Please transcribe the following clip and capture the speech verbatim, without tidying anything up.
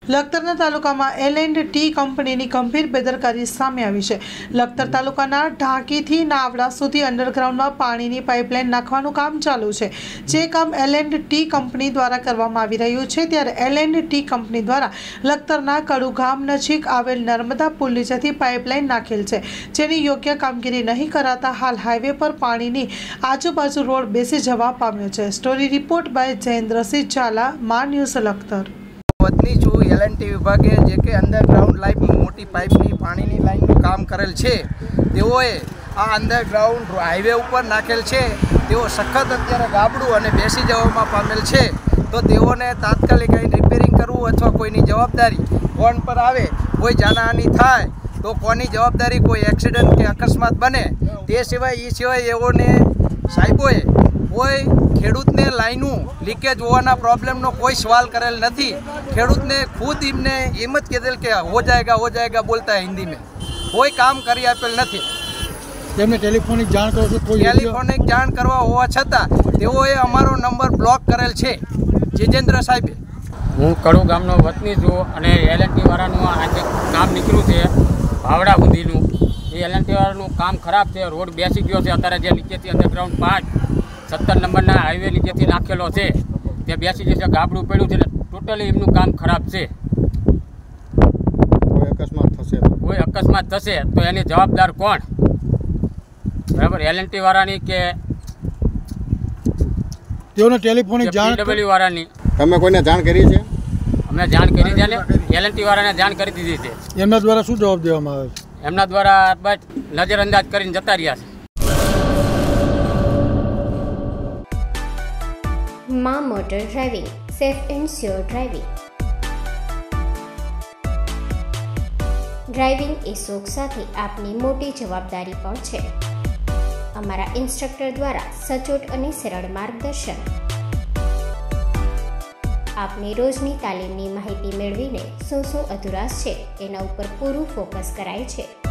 લખતરના તાલુકામાં L and T કંપનીની ગંભીર બેદરકારી સામે આવી છે। લખતર તાલુકાના ઢાંકીથી નાવડા સુધી અંડરગ્રાઉન્ડમાં પાણીની પાઇપલાઇન નાખવાનું કામ ચાલુ છે, જે કામ એલ એન્ડ ટી કંપની દ્વારા કરવામાં આવી રહ્યું છે। ત્યારે એલ એન્ડ ટી કંપની દ્વારા લખતરના કડુ ગામ નજીક આવેલ નર્મદા પુલ નીચેથી પાઇપલાઇન નાખેલ છે, જેની યોગ્ય કામગીરી નહીં કરાતા હાલ હાઈવે પર પાણીની આજુબાજુ રોડ બેસી જવા પામ્યો છે। Story report by Jayendrasinh Jhala, Maa news Lakhtar. વતની છું એલ એન્ડ ટી વિભાગે જે કે અંડરગ્રાઉન્ડ લાઇન મોટી પાઇપની પાણીની લાઇનનું કામ કરેલ છે, તેઓએ આ અંડરગ્રાઉન્ડ હાઈવે ઉપર નાખેલ છે। તેઓ સખત અત્યારે ગાબડું અને બેસી જવામાં પામેલ છે, તો તેઓને તાત્કાલિક અહીં રિપેરિંગ કરવું અથવા કોઈની જવાબદારી કોણ પર આવે, કોઈ જાનહાનિ થાય તો કોની જવાબદારી, કોઈ એક્સિડન્ટ કે અકસ્માત બને તે સિવાય એ સિવાય એઓને સાહેબોએ કોઈ ખેડૂતને લાઈનું લીકેજ હોવાના પ્રોબ્લેમનો કોઈ સવાલ કરેલ નથી। ખેડૂતને ખુદ એમને એમ જ કહેલ કે હો જાયગા હો જાયગા બોલતા હિન્દી में કોઈ કામ કરી આપેલ નથી। તેમને ટેલિફોનિક જાણ કરો છો? કોઈ ટેલિફોનિક જાણ કરવા હોવા છતાં તેઓએ અમારો નંબર બ્લોક કરેલ છે। જીજેન્દ્ર સાહેબે, હું કડુ ગામનો વતની છું અને એલ એન્ડ ટી વાળાનું આજે કામ નીકળ્યું છે ભાવડા સુધીનું। એ એલ એન્ડ ટી વાળાનું કામ ખરાબ છે, રોડ બેસી ગયો છે। અત્યારે જે નીચેથી અંડરગ્રાઉન્ડ પાંચ સત્તર નંબરના હાઈવે નીચેથી નાખેલો છે તે બેસી જશે, ગાબડું પડ્યું છે, ટોટલી એમનું કામ ખરાબ છે। કોઈ અકસ્માત થશે કોઈ અકસ્માત થશે તો એની જવાબદાર કોણ? બરાબર, એલ એન્ડ ટી વાળાની કે તેઓને ટેલિફોનિક જાણ ડબલ્યુ વાળાની? તમે કોઈને જાણ કરી છે? અમે જાણ કરી છે ને, એલ એન્ડ ટી વાળાને જાણ કરી દીધી છે। એમના દ્વારા શું જવાબ દેવામાં આવે છે? એમના દ્વારા બસ નજરઅંદાજ કરીને જતા રહ્યા છે। માં motor driving, safe and sure driving. Driving એ શોખ સાથે આપની મોટી જવાબદારી પણ છે। અમારા ઇન્સ્ટ્રક્ટર દ્વારા સચોટ અને સરળ માર્ગદર્શન। આપની રોજની તાલીમની માહિતી મેળવીને શું શું અધુરાશ છે એના ઉપર પૂરું ફોકસ કરાય છે।